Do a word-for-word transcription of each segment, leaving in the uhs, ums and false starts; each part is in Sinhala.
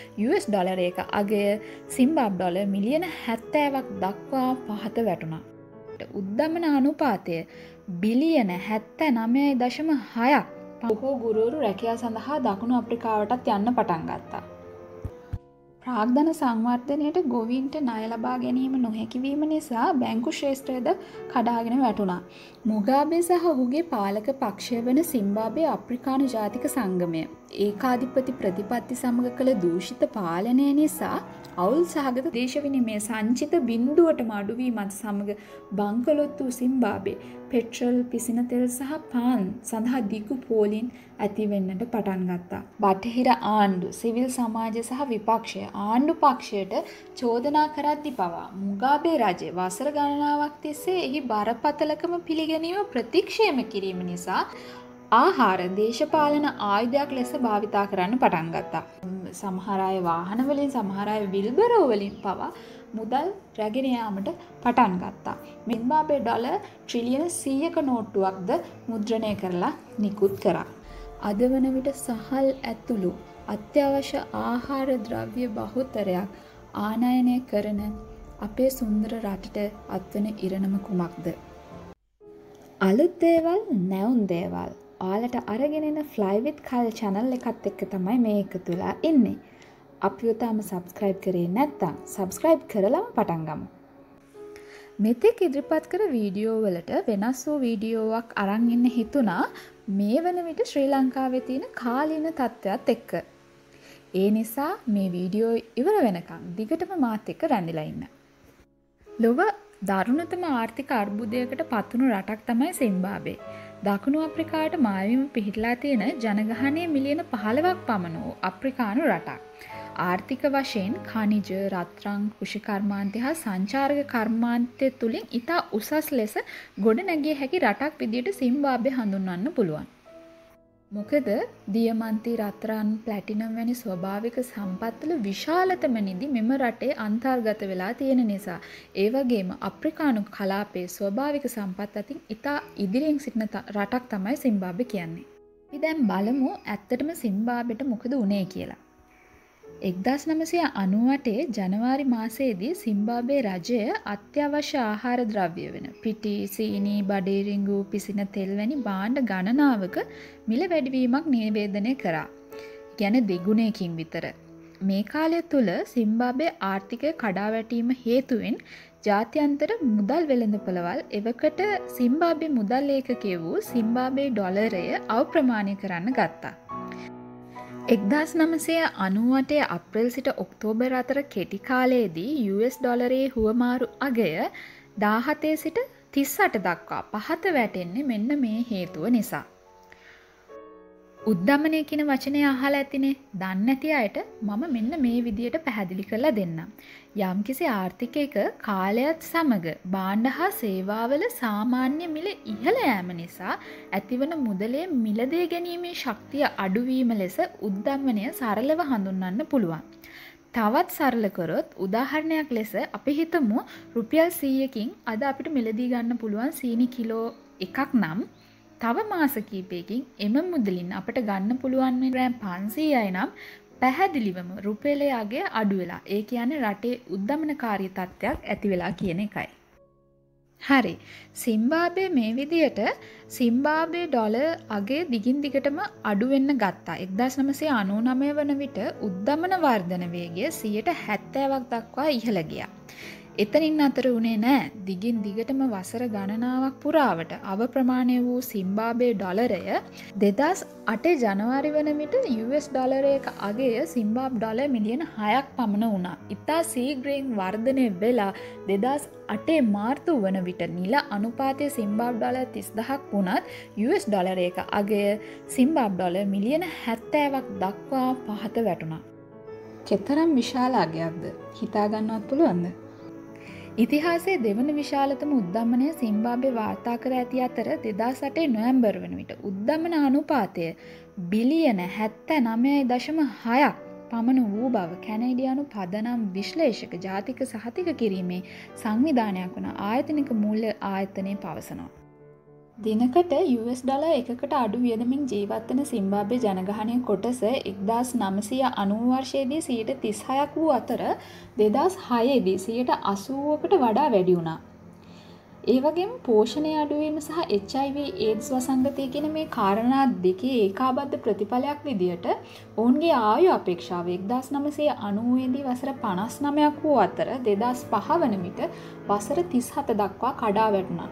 යු එස් ඩොලරයක අගය සිම්බාබ්වේ ඩොලර් මිලියන හැත්තෑවක් දක්වා පහත වැටුණා. උද්දමන අනුපාතය බිලියන හැත්තෑනවය දශම හයක්. බොහෝ ගුරුවරු රැකියාව සඳහා දකුණු අප්‍රිකාවටත් යන්න පටන් ගත්තා. ප්‍රාග්ධන සංවර්ධනයට ගොවීන්ට ණය ලබා ගැනීම නොහැකි වීම නිසා බැංකු ශ්‍රේෂ්ඨයද කඩාගෙන වැටුණා. මුගාබේ සහ ඔහුගේ පාලක පක්ෂය වන සිම්බාබ්වේ අප්‍රිකානු ජාතික සංගමය ඒකාධිපති ප්‍රතිපත්ති සමග කළ දූෂිත පාලනය නිසා අවුල් සහගත දේශ විනිමය සංචිත බිඳුවටම අඩුවීමත් සමග බංකොලොත් වූ සිම්බාබ්වේ පෙට්‍රල්, පිසින තෙල් සහ පාන් සඳහා දිගු පෝලින් ඇතිවෙන්නට පටන් ගත්තා. බටහිර ආණ්ඩු, සිවිල් සමාජය සහ විපක්ෂය ආණ්ඩු පක්ෂයට චෝදනා කරද්දී පවා මුගාබේ රජය වසර ගණනාවක් තිස්සේ එහි බරපතලකම පිළිගැනීම ප්‍රතික්ෂේප කිරීම නිසා ආහාර දේශපාලන ආයුධයක් ලෙස භාවිතා කරන්න පටන් ගත්තා. සමහර අය වාහන වලින්, සමහර අය විල්බරෝ වලින් පවා මුදල් රැගෙන යාමට පටන් ගත්තා. සිම්බාබ්වේ ඩොලර් ට්‍රිලියන සීයක නෝට්ටුවක්ද මුද්‍රණය කරලා නිකුත් කරා. අද වන විට සහල් ඇතුළු අත්‍යවශ්‍ය ආහාර ද්‍රව්‍ය බහුතරයක් ආනයනය කරන අපේ සුන්දර රටට අත්වන ඉරණම කුමක්ද? අලුත් දේවල්, නැවුම් දේවල් ඔයාලට අරගෙන එන Fly with Kyle channel එකත් එක්ක තමයි මේ එකතු වෙලා ඉන්නේ. අපිව තාම subscribe කරේ නැත්නම් subscribe කරලාම පටන් ගමු. මෙතෙක් ඉදිරිපත් කර වීඩියෝ වලට වෙනස් වූ වීඩියෝවක් අරන් ඉන්න හිතුණා මේ වන විට ශ්‍රී ලංකාවේ තියෙන කාලීන තත්ත්වයක් එක්ක. ඒ නිසා මේ වීඩියෝ ඉවර වෙනකම් දිගටම මාත් එක්ක රැඳිලා ඉන්න. ලොව දරුණතම ආර්ථික අර්බුදයකට පත්වුණු රටක් තමයි සිම්බාබ්වේ. දකුණු අප්‍රිකාවට මායිම පිහිටලා තියෙන ජනගහනය මිලියන පහළොවක් පමණ වූ අප්‍රිකානු රටක්. ආර්ථික වශයෙන් ඛනිජ, රත්රන්, කෘෂිකර්මාන්තය හා සංචාරක කර්මාන්තය තුලින් ඉතා උසස් ලෙස ගොඩ නැගිය හැකි රටක් විදියට සිම්බාබ්වේ හඳුන්වන්න පුළුවන්. මොකද දියමන්ති, රත්රන්, ප්ලැටිනම් වැනි ස්වභාවික සම්පත්වල විශාලතම නිදි මෙම රටේ අන්තර්ගත වෙලා තියෙන නිසා, ඒ වගේම අප්‍රිකානු කලාපයේ ස්වභාවික සම්පත් අතින් ඉතා ඉදිරියෙන් සිටින රටක් තමයි සිම්බාබ්වේ කියන්නේ. අපි දැන් බලමු ඇත්තටම සිම්බාබ්වෙට මොකද වුනේ කියලා. එක්දාස් නවසිය අනූ අටේ ජනවාරි මාසයේදී සිම්බාබ්වේ රජය අත්‍යවශ්‍ය ආහාර ද්‍රව්‍ය වෙන පිටි, සීනි, බඩේරිඟු, පිසින තෙල් වැනි භාණ්ඩ ගණනාවක මිල වැඩිවීමක් නිවේදනය කරා. කියන්නේ දෙගුණයකින් විතර. මේ කාලය තුල සිම්බාබ්වේ ආර්ථිකය කඩාවැටීම හේතුවෙන් ජාත්‍යන්තර මුදල් වෙළඳපොළවල් එවකට සිම්බාබ්වේ මුදල් ඒකකය වූ සිම්බාබ්වේ ඩොලරය අවප්‍රමාණය කරන්න ගත්තා. එක්දාස් නවසිය අනූ අටේ අප්‍රේල් සිට ඔක්තෝබර් අතර කෙටි කාලයේදී යු එස් ඩොලරයේ හුවමාරු අගය දාහතේ සිට තිස් අට දක්වා පහත වැටෙන්නේ මෙන්න මේ හේතුව නිසා. උද්දමනය කියන වචනය අහලා ඇතිනේ. දන්නේ නැති අයට මම මෙන්න මේ විදියට පැහැදිලි කරලා දෙන්නම්. යම්කිසි ආර්ථිකයක කාලයත් සමග භාණ්ඩ හා සේවාවල සාමාන්‍ය මිල ඉහළ යාම නිසා ඇතිවන මුදලේ මිලදී ගැනීමේ ශක්තිය අඩුවීම ලෙස උද්දමනය සරලව හඳුන්වන්න පුළුවන්. තවත් සරල කරොත් උදාහරණයක් ලෙස අපි හිතමු රුපියල් සීයකින් අද අපිට මිලදී ගන්න පුළුවන් සීනි කිලෝ එකක් නම් තව මාස කිහිපයකින් එම මුදලින් අපට ගන්න පුළුවන් ග්‍රෑම් පන්සීයයි නම් පැහැදිලිවම රුපියලේ අගය අඩු වෙලා. ඒ කියන්නේ රටේ උද්දමනකාරී තත්ත්වයක් ඇති වෙලා කියන එකයි. හරි. සිම්බාබ්වේ මේ විදියට සිම්බාබ්වේ ඩොලර් අගය දිගින් දිගටම අඩු වෙන්න ගත්තා. එක්දාස් නවසිය අනූ නවය වන විට උද්දමන වර්ධන වේගය සියයට හැත්තෑවක් දක්වා ඉහළ ගියා. එතනින් අතර වුණේ නෑ. දිගින් දිගටම වසර ගණනාවක් පුරාවට අවප්‍රමාණය වූ සිම්බාබ්වේ ඩොලරය දෙදාස් අටේ ජනවාරි වන විට යු එස් ඩොලරයක අගය සිම්බාබ්වේ ඩොලර් මිලියන හයක් පමණ වුණා. ඉතා ශීඝ්‍රයෙන් වර්ධනය වෙලා දෙදාස් අටේ මාර්තු වන විට නිල අනුපාතය සිම්බාබ්වේ ඩොලර් තිස් දහයක් වුණත් යු එස් ඩොලරයක අගය සිම්බාබ්වේ ඩොලර් මිලියන හැත්තෑවක් දක්වා පහත වැටුණා. කෙතරම් විශාල අගයක්ද හිතා ගන්නවත් පුළුවන්ද? ඉතිහාසයේ දෙවන විශාලතම උද්දමනය සිම්බාබ්වේ වාර්තා කර ඇති අතර දෙදාස් අටේ නොවැම්බර් වන විට උද්දමන අනුපාතය බිලියන හැත්තෑනවය දශම හයක් පමණ වූ බව කැනේඩියානු පදනම් විශ්ලේෂක ජාතික සහතික කිරීමේ සංවිධානයක් වන ආයතනික මූල්‍ය ආයතනය පවසනවා. දිනකට යු එස් ඩොලර් එකකට අඩු වියදමින් ජීවත් වන සිම්බාබ්වේ ජනගහනයේ කොටස එක්දාස් නවසිය අනූ වර්ෂයේදී සියයට තිස් හයක් වූ අතර දෙදාස් හයේදී සියයට අසූවකට වඩා වැඩි වුණා. ඒ වගේම පෝෂණය අඩුවීම සහ එච් අයි වී ඒඩ්ස් වසංගතය කියන මේ කාරණා දෙකේ ඒකාබද්ධ ප්‍රතිඵලයක් විදියට ඔවුන්ගේ ආයු අපේක්ෂාව එක්දාස් නවසිය අනූවේදී වසර පනස් නවයක් වූ අතර දෙදාස් පහ වන විට වසර තිස් හත දක්වා කඩා වැටුණා.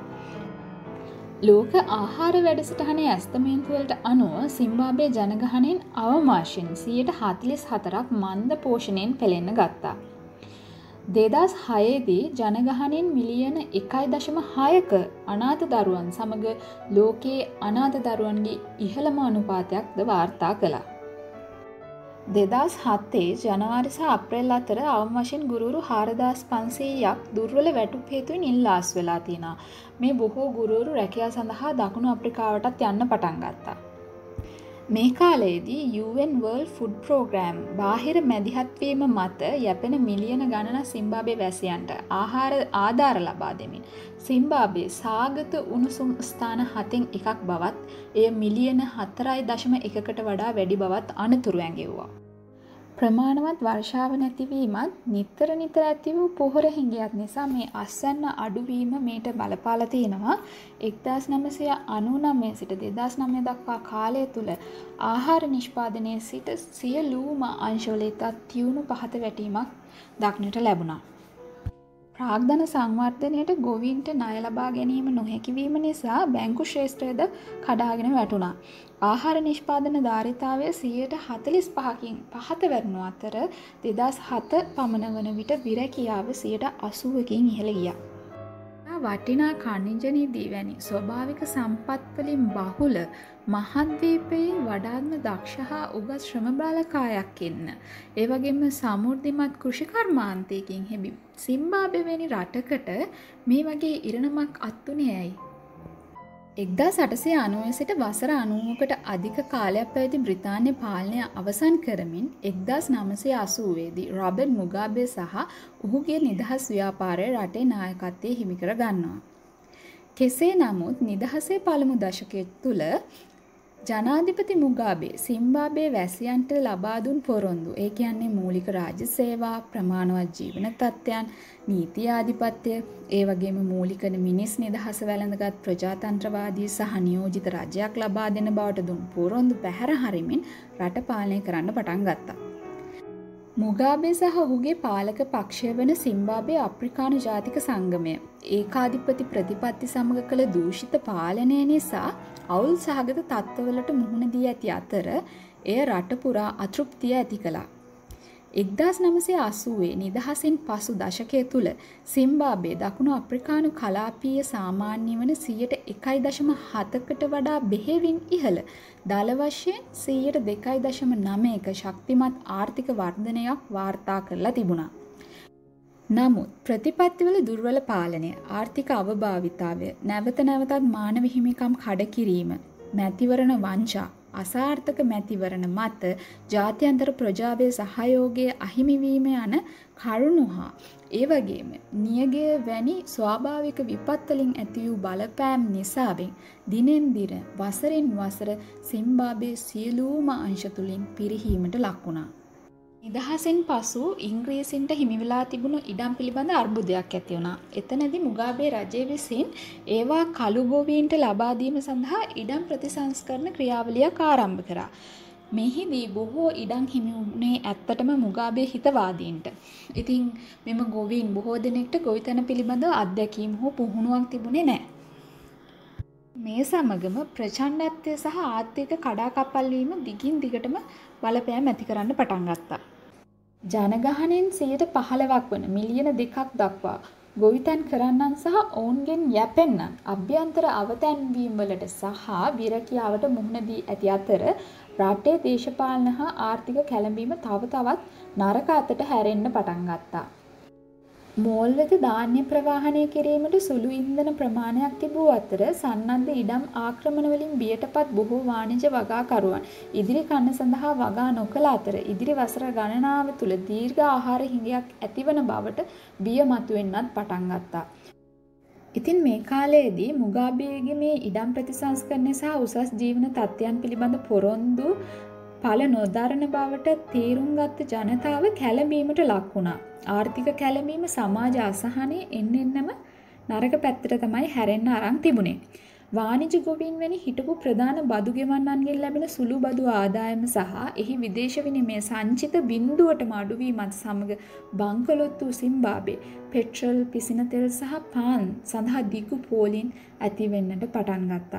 ලෝක ආහාර වැඩසටහනේ ඇස්තමේන්තුවලට අනුව සිම්බාබ්වේ ජනගහනයෙන් අවම වශයෙන් සියයට හතළිස් හතරක් මන්ද පෝෂණයෙන් පෙළෙන්න ගත්තා. දෙදාස් හයේදී ජනගහනයෙන් මිලියන එකයි දශම හයක අනාථ දරුවන් සමග ලෝකයේ අනාථ දරුවන්ගේ ඉහළම අනුපාතයක්ද වාර්තා කළා. දෙදාස් හතේ ජනවාරි සහ අප්‍රේල් අතර අවම වශයෙන් ගුරුවරු හාරදාස් පන්සීයක් දුර්වල වැටුප් හේතුවෙන් ඉල්ලාස් වෙලා තියෙනවා. මේ බොහෝ ගුරුවරු රැකියාව සඳහා දකුණු අප්‍රිකාවටත් යන්න පටන් ගත්තා. මේ කාලයේදී U N World Food Program බාහිර මැදිහත්වීම මත යැපෙන මිලියන ගණන සිම්බාබ්වේ වැසියන්ට ආහාර ආධාර ලබා දෙමින් සිම්බාබ්වේ සාගත උණුසුම් ස්ථාන හතෙන් එකක් බවත් එය මිලියන හතරයි දශම එකකට වඩා වැඩි බවත් අනතුරු ඇඟෙව්වා. ප්‍රමාණවත් වර්ෂාව නැතිවීමත් නිතර නිතර ඇති වූ පොහොර හිඟයක් නිසා මේ අස්වැන්න අඩුවීම මේට බලපාලා තිනවා. එක්දාස් නවසිය අනූ නවය සිට දෙදාස් නවය දක්වා කාලය තුල ආහාර නිෂ්පාදනයේ සිට සියලුම අංශවල ඉතා තියුණු පහත වැටීමක් දක්නට ලැබුණා. ප්‍රාග්ධන සංවර්ධනයට ගොවීන්ට ණය ලබා ගැනීම නොහැකි වීම නිසා බැංකු ශ්‍රේෂ්ඨයද කඩාගෙන වැටුණා. ආහාර නිෂ්පාදන ධාරිතාවය සියයට හතළිස් පහකින් පහත වැටුණු අතර දෙදාස් හත පමණ වන විට විරැකියාව සියයට අසූවකින් ඉහළ ගියා. වටිනා ඛනිජ නිධි වැනි ස්වභාවික සම්පත් වලින් බහුල මහද්වීපයේ වඩාත්ම දක්ෂ හා උගත් ශ්‍රමබාල කායක් ඉන්න. ඒ වගේම සමෘද්ධිමත් කෘෂි කර්මාන්තයකින් හෙබි සිම්බාබ්වේ වැනි රටකට මේ වගේ ඉරණමක් අත්ුනේ ඇයි? එක්දාස් අටසිය අනූ සිට වසර අනූවකට අධික කාලයක් පැවති බ්‍රිතාන්‍ය පාලනය අවසන් කරමින් එක්දාස් නවසිය අසූවේදී රොබර්ට් මුගාබේ සහ ඔහුගේ නිදහස් ව්‍යාපාරය රටේ නායකත්වය හිමි කර ගන්නවා. කෙසේ නමුත් නිදහසේ පළමු දශකය තුළ ජනාධිපති මුගාබේ සිම්බාබ්වේ වැසියන්ට ලබා දුන් පොරොන්දු, ඒ කියන්නේ මූලික රාජ්‍ය සේවා, ප්‍රමාණවත් ජීවන තත්ත්වයන්, නීති ආධිපත්‍ය, ඒ වගේම මූලික මිනිස් නිදහස වැළඳගත් ප්‍රජාතන්ත්‍රවාදී සහ නියෝජිත රජයක් ලබා දෙන බවට දුන් පොරොන්දු පැහැර හරිමින් රට පාලනය කරන්න පටන් ගත්තා. මුගාබේ සහ ඔහුගේ පාලක පක්ෂය වන සිම්බාබ්වේ අප්‍රිකානු ජාතික සංගමය ඒකාධිපති ප්‍රතිපත්ති සමග කළ දූෂිත පාලනය නිසා අවුල් සහගත තත්ත්වවලට මුහුණ දී ඇති අතර එය රට පුරා අතෘප්තිය ඇති කළා. එක්දාස් නවසිය අසූවේ නිදහසින් පසු දශකය තුළ සිම්බාබ්වේ දකුණු අප්‍රිකානු කලාපීය සාමාන්‍ය වන සියයට එකයි දශම හතකට වඩා බෙහෙවින් ඉහළ දළ වශයෙන් සියයට දෙකයි දශම නවයක ශක්තිමත් ආර්ථික වර්ධනයක් වාර්තා කරලා තිබුණා. නමුත් ප්‍රතිපත්තිවල දුර්වල පාලනය, ආර්ථික අවභාවිතාවය, නැවත නැවතත් මානව හිමිකම් කඩකිරීම, මැතිවරණ වංචා, අසාර්ථක මැතිවරණ මත ජාත්‍යන්තර ප්‍රජාවේ සහයෝගය අහිමිවීම යන කරුණු හා ඒ වගේම නියගය වැනි ස්වාභාවික විපත්වලින් ඇති වූ බලපෑම් නිසාවෙන් දිනෙන් දින වසරෙන් වසර සිම්බාබ්වේ සියලුම අංශ තුලින් පිරිහීමට ලක් වුණා. නිදහසෙන් පසු ඉංග්‍රීසින්ට හිමිවෙලා තිබුණු ඉඩම් පිළිබඳ අර්බුදයක් ඇති වුණා. එතනදී මුගාබේ රජය විසින් ඒවා කළු ගොවීන්ට ලබා දීම සඳහා ඉඩම් ප්‍රතිසංස්කරණ ක්‍රියාවලියක් ආරම්භ කරා. මෙහිදී බොහෝ ඉඩම් හිමි වුණේ ඇත්තටම මුගාබේ හිතවාදීන්ට. ඉතින් මෙම ගොවීන් බොහෝ දෙනෙක්ට ගොවිතැන පිළිබඳව අත්දැකීම් හෝ පුහුණුවක් තිබුණේ නැහැ. මේ සමගම ප්‍රචණ්ඩත්වය සහ ආර්ථික කඩාකප්පල් වීම දිගින් දිගටම බලපෑම් ඇති කරන්න පටන් ගත්තා. ජනගහනයෙන් සියයට පහළොවක් වන මිලියන දෙකක් දක්වා ගොවිතැන් කරන්නන් සහ ඔවුන්ගෙන් යැපෙන්නන් අභ්‍යන්තර අවතැන්වීම් වලට සහ විරකියාවට මුහුණ දී ඇති අතර රටේ දේශපාලන හා ආර්ථික කැළඹීම තව තවත් නරක අතට හැරෙන්න පටන් ගත්තා. මෝල් වෙත ධාන්‍ය ප්‍රවාහනය කිරීමට සුළු ඉන්ධන ප්‍රමාණයක් තිබූ අතර සන්නද්ධ ඉඩම් ආක්‍රමණ වලින් බියටපත් බොහෝ වාණිජ වගාකරුවන් ඉදිරි කන්න සඳහා වගා නොකළ අතර ඉදිරි වසර ගණනාව තුළ දීර්ඝ ආහාර හිඟයක් ඇතිවන බවට බිය මතුවෙන්නත් පටන් ගත්තා. ඉතින් මේ කාලයේදී මුගාබේගේ මේ ඉඩම් ප්‍රතිසංස්කරණය සහ උසස් ජීවන තත්ත්වයන් පිළිබඳ පොරොන්දු පළ නොදරන බවට තේරුම් ගත්ත ජනතාව කැළඹීමට ලක් වුණා. ආර්ථික කැළඹීම සමාජ අසහනය එන්න එන්නම නරක පැත්තට තමයි හැරෙන්න අරන් තිබුණේ. වාණිජ ගොවීන් වැනි හිටපු ප්‍රධාන බදු ගෙවන්නන්ගෙන් ලැබෙන සුළු බදු ආදායම සහ එහි විදේශ විනිමය සංචිත බිඳුවටම අඩුවීමත් සමග බංකොලොත් වූ සිම්බාබ්වේ පෙට්‍රල්, පිසින තෙල් සහ පාන් සඳහා දිගු පෝලින් ඇති වෙන්නට පටන් ගත්තා.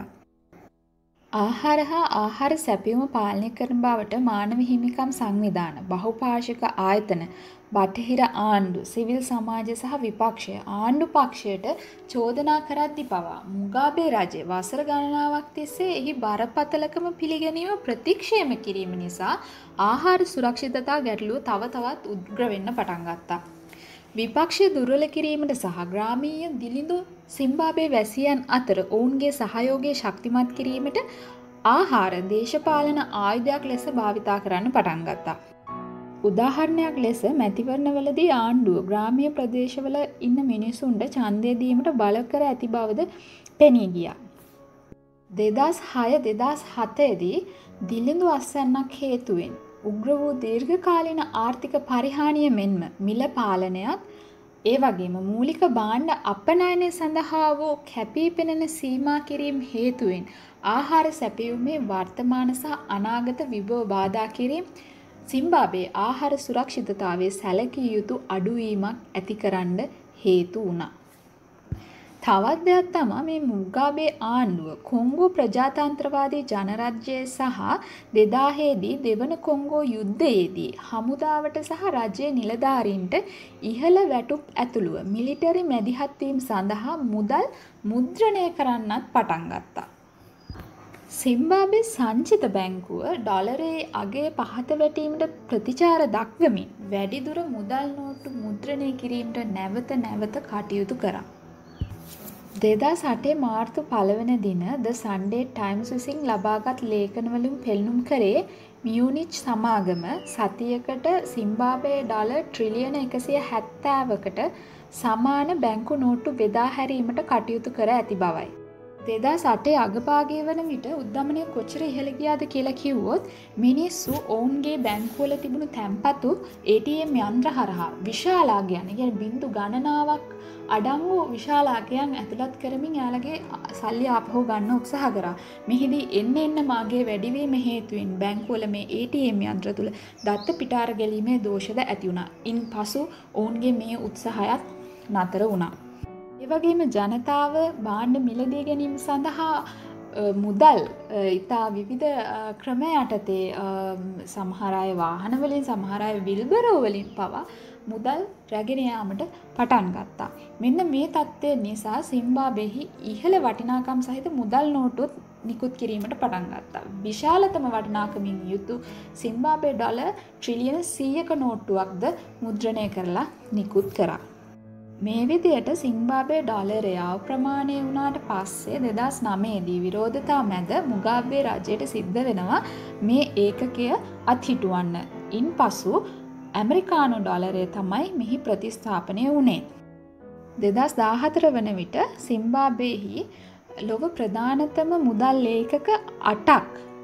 ආහාර හා ආහාර සැපයුම පාලනය කරන බවට මානව හිමිකම් සංවිධාන, බහුපාර්ශ්වික ආයතන, බටහිර ආණ්ඩු, සිවිල් සමාජය සහ විපක්ෂය ආණ්ඩු පක්ෂයට චෝදනා කරද්දී පවා මුගාබේ රජය වසර ගණනාවක් තිස්සේ එහි බරපතලකම පිළිගැනීම ප්‍රතික්ෂේප කිරීම නිසා ආහාර සුරක්ෂිතතා ගැටලුව තව තවත් උග්‍ර වෙන්න පටන් ගත්තා. විපක්ෂය දුර්වල කිරීමට සහ ග්‍රාමීය දිලිඳු සිම්බාබ්වේ වැසියන් අතර ඔවුන්ගේ සහයෝගය ශක්තිමත් කිරීමට ආහාර දේශපාලන ආයුධයක් ලෙස භාවිතා කරන්න පටන් ගත්තා. උදාහරණයක් ලෙස මැතිවරණවලදී ආණ්ඩුව ග්‍රාමීය ප්‍රදේශවල ඉන්න මිනිසුන්ට ඡන්දය දීමට බල කර ඇති බවද පෙනී ගියා. දෙදහස් හය දෙදහස් හතේ දී දිලිඳු අස්වැන්නක් හේතුවෙන් උග්‍ර වූ දීර්ඝකාලීන ආර්ථික පරිහානිය මෙන්ම මිල පාලනයත් ඒ වගේම මූලික භාණ්ඩ අපනයනය සඳහා වූ කැපී පෙනෙන සීමා කිරීම හේතුවෙන් ආහාර සැපයීමේ වර්තමාන සහ අනාගත විභව බාධා කිරීම සිම්බාබ්වේ ආහාර සුරක්ෂිතතාවයේ සැලකිය යුතු අඩුවීමක් ඇතිකරන්න හේතු වුණා. තවත් දෙයක් තමයි මේ මුගාබේ ආණ්ඩුව කොංගෝ ප්‍රජාතන්ත්‍රවාදී ජනරජය සහ දෙදාහේ දී දෙවන කොංගෝ යුද්ධයේදී හමුදාවට සහ රජයේ නිලධාරීන්ට ඉහළ වැටුප් ඇතුළුව මිලිටරි මැදිහත් වීම සඳහා මුදල් මුද්‍රණය කරන්නත් පටන් ගත්තා. සිම්බාබ්වේ සංචිත බැංකුව ඩොලරයේ අගය පහත වැටීමට ප්‍රතිචාර දක්වමින් වැඩිදුර මුදල් නෝට්ටු මුද්‍රණය කිරීමට නැවත නැවත කටයුතු කරා. දෙදහස් අටේ මාර්තු පළවන දින ද සන්ඩේ ටයිම්ස් විසින් ලබාගත් ලේඛනවලින් පෙන්නුම් කරේ මියුනිච් සමාගම සතියකට සිම්බාබ්වේ ඩොලර් ට්‍රිලියන එකසිය හැත්තෑවකට සමාන බැංකු නෝට්ටු බෙදා හැරීමට කටයුතු කර ඇති බවයි. දෙදහස් අටේ අගභාගය වන විට උද්ධමනය කොච්චර ඉහළ ගියාද කියලා කිව්වොත් මිනිස්සු ඔවුන්ගේ බැංකුවල තිබුණු තැන්පතු ඒ ටී එම් යන්ත්‍ර හරහා විශාල අගයන්, ඒ කියන්නේ බිංදු ගණනාවක් අඩංගු විශාල අගයන් ඇතුළත් කරමින් යාළගේ සල්ලි ආපහු ගන්න උත්සාහ කරා. මෙහිදී එන්න එන්න මාගේ වැඩිවීම හේතුවෙන් බැංකුවල මේ ඒ ටී එම් යන්ත්‍ර තුල දත්ත පිටාර ගැලීමේ දෝෂද ඇති වුණා. ඉන්පසු ඔවුන්ගේ මේ උත්සාහයත් නතර වුණා. ඒ වගේම ජනතාව භාණ්ඩ මිලදී ගැනීම සඳහා මුදල් ඉතා විවිධ ක්‍රම යටතේ සමහර අය වාහන වලින්, සමහර අය විල්බරෝ වලින් පවා මුදල් රැගෙන යාමට පටන් ගත්තා. මෙන්න මේ தත්ත්වය නිසා සිම්බාබ්වේහි ඉහළ වටිනාකම් සහිත මුදල් නෝට්ටුත් නිකුත් කිරීමට පටන් ගත්තා. විශාලතම වටිනාකමින් යුතු සිම්බාබ්වේ ඩොලර් ට්‍රිලියන සීයක නෝට්ටුවක්ද මුද්‍රණය කරලා නිකුත් කරා. මේ විදියට සිම්බාබ්වේ ඩොලරය අප්‍රමාණය වුණාට පස්සේ දෙදහස් නවයේ දී විරෝධතා මැද මුගාබේ රජයට සිද්ධ වෙනවා මේ ඒකකය අත්හිටුවන්න. ඉන්පසු ඇමරිකානු ඩොලරය තමයි මෙහි ප්‍රතිස්ථාපනය වුණේ. දෙදහස් දාහතර වන විට සිම්බාබ්වේහි ලොව ප්‍රධානතම මුදල් ඒකක අටක්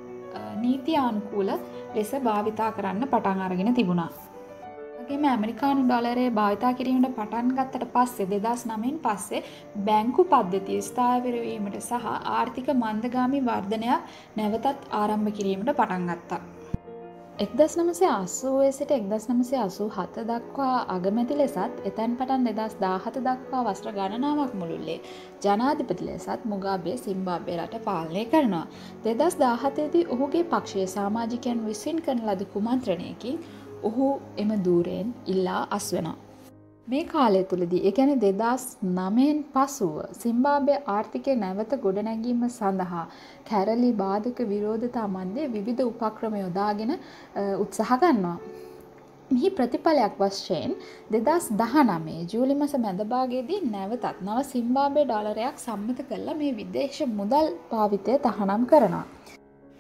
නීතියානුකූල ලෙස භාවිතා කරන්න පටන් අරගෙන තිබුණා. වගේම ඇමරිකානු ඩොලරය භාවිතා කිරීමට පටන් ගත්තට පස්සේ දෙදහස් නවයෙන් පස්සේ බැංකු පද්ධතිය ස්ථාවර වීමට සහ ආර්ථික මන්දගාමී වර්ධනයක් නැවතත් ආරම්භ කිරීමට පටන් ගත්තා. එක්දහස් නවසිය අසූවේ සිට එක්දහස් නවසිය අසූ හත දක්වා අගමැති ලෙසත් එතැන් පටන් දෙදහස් දාහත දක්වා වසර ගණනාවක් මුළුල්ලේ ජනාධිපති ලෙසත් මුගාබේ සිම්බාබ්වේ රට පාලනය කරනවා. දෙදහස් දාහතේ දී ඔහුගේ පක්ෂයේ සමාජිකයන් විසින් කරන ලද කුමන්ත්‍රණයකින් ඔහු එම ධූරයෙන් ඉල්ලා අස්වෙනවා. මේ කාලය තුලදී ඒ කියන්නේ දෙදහස් නවයෙන් පසුව සිම්බාබ්වේ ආර්ථිකය නැවත ගොඩනැගීම සඳහා කැරලි බාධක විරෝධතා මැද විවිධ උපක්‍රම යොදාගෙන උත්සාහ ගන්නවා. මෙහි ප්‍රතිඵලයක් වශයෙන් දෙදහස් දහනවයේ ජූලි මාස මැද භාගයේදී නැවතත් නව සිම්බාබ්වේ ඩොලරයක් සම්මත කරලා මේ විදේශ මුදල් භාවිතය තහනම් කරනවා.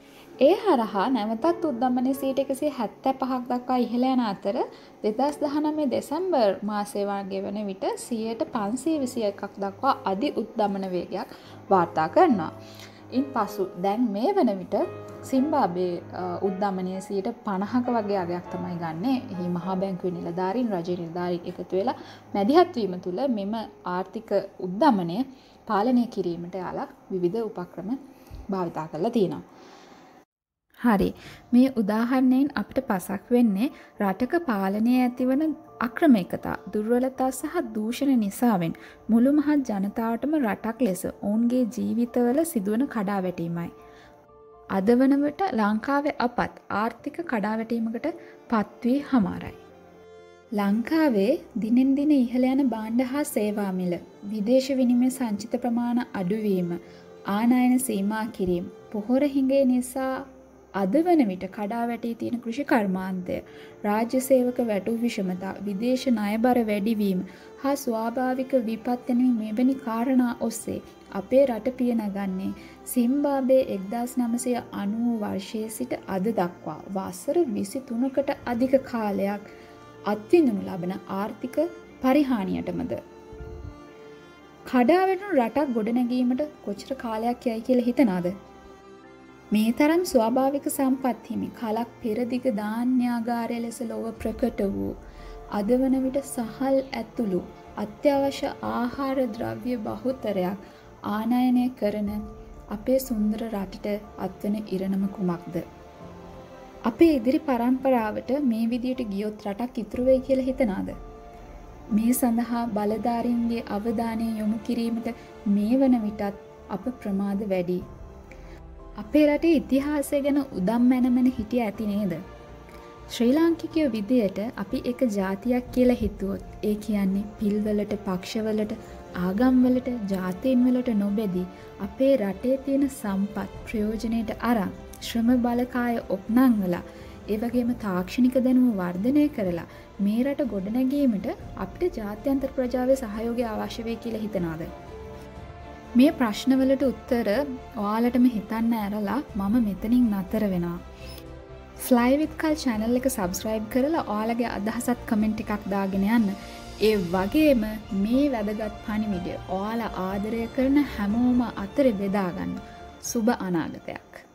ඒ හරහා නැවතත් උද්දමනයේ සීට එකසිය හැත්තෑ පහක් දක්වා ඉහළ යන අතර දෙදහස් දහනවය දෙසැම්බර් මාසයේ වගේ වන විට සියයට පන්සිය විසි එකක් දක්වා අධි උද්දමන වේගයක් වාර්තා කරනවා. ඉන් පසු දැන් මේ වන විට සිම්බාබ්වේ උද්දමනයේ සියයට පනහක වගේ අගයක් තමයි ගන්නේ. එහි මහා බැංකුවේ නිලධාරීන් රජයේ නිලධාරීන් එකතු වෙලා මැදිහත් වීම තුළ මෙම ආර්ථික උද්දමනය පාලනය කිරීමට යාලා විවිධ උපක්‍රම භාවිතා කරලා තියෙනවා. හරි. මේ උදාහරණයෙන් අපිට පසක් වෙන්නේ රටක පාලනයේ ඇතිවන අක්‍රමිකතා, දුර්වලතා සහ දූෂණ නිසාවෙන් මුළු මහත් ජනතාවටම රටක් ලෙස ඔවුන්ගේ ජීවිතවල සිදුවන කඩාවැටීමයි. අද වන විට ලංකාවේ අපත් ආර්ථික කඩාවැටීමකට පත්වී හමාරයි. ලංකාවේ දිනෙන් දින ඉහළ යන භාණ්ඩ හා සේවා මිල, විදේශ විනිමය සංචිත ප්‍රමාණ අඩුවීම, ආනයන සීමා කිරීම, පොහොර හිඟේ නිසා අද වන විට කඩා වැටී තියෙන කෘෂි කර්මාන්තය, රාජ්‍ය සේවක වැටු විෂමතා, විදේශ ණයබර වැඩිවීම හා ස්වාභාවික විපත් යන මෙවැනි කාරණා ඔස්සේ අපේ රට පිය නගන්නේ සිම්බාබ්වේ එක්දාස් නවසිය අනූ වර්ෂයේ සිට අද දක්වා වසර විසි තුනකට අධික කාලයක් අත්විඳිනු ලබන ආර්ථික පරිහානියටමද. කඩා වැටුණු රටක් ගොඩනැගීමට කොච්චර කාලයක් යයි කියලා හිතනවද? මේ තරම් ස්වාභාවික සම්පත් හිමි කලක් පෙරදිග ධාන්‍යාගාරය ලෙස ලොව ප්‍රකට වූ අද වන විට සහල් ඇතුළු අත්‍යවශ්‍ය ආහාර ද්‍රව්‍ය බහුතරයක් ආනයනය කරන අපේ සුන්දර රටට අත්වන ඉරණම කුමක්ද? අපේ ඉදිරි පරම්පරාවට මේ විදියට ගියොත් රටක් ඉතුරු වෙයි කියලා හිතනවද? මේ සඳහා බලධාරීන්ගේ අවධානය යොමු කිරීමට මේ වන විටත් අප ප්‍රමාද වැඩි. අපේ රටේ ඉතිහාසය ගැන උදම් මැනමැන හිටිය ඇති නේද? ශ්‍රී ලාංකිකයෝ විදියට අපි එක ජාතියක් කියලා හිතුවොත් ඒ කියන්නේ පිල්වලට, පක්ෂවලට, ආගම්වලට, ජාතීන් වලට නොබෙදී අපේ රටේ තියෙන සම්පත් ප්‍රයෝජනයට අරන් ශ්‍රම බලකාය ඔප්නංවලා ඒ වගේම තාක්ෂණික දැනුම වර්ධනය කරලා මේ රට ගොඩනැගීමට අපිට ජාත්‍යන්තර ප්‍රජාවේ සහයෝගය අවශ්‍ය වෙයි කියලා හිතනවාද? මේ ප්‍රශ්නවලට උත්තර ඔයාලටම හිතන්න ඇරලා මම මෙතනින් නතර වෙනවා. Fly with Kal channel එක subscribe කරලා ඔයාලගේ අදහසත් කමෙන්ට් එකක් දාගෙන යන්න. ඒ වගේම මේ වැදගත් පණිවිඩය ඔයාලා ආදරය කරන හැමෝම අතරේ බෙදා ගන්න. සුබ අනාගතයක්.